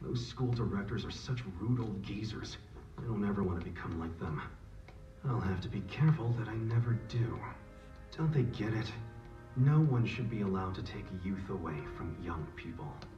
Those school directors are such rude old geezers. I don't ever want to become like them. I'll have to be careful that I never do. Don't they get it? No one should be allowed to take youth away from young people.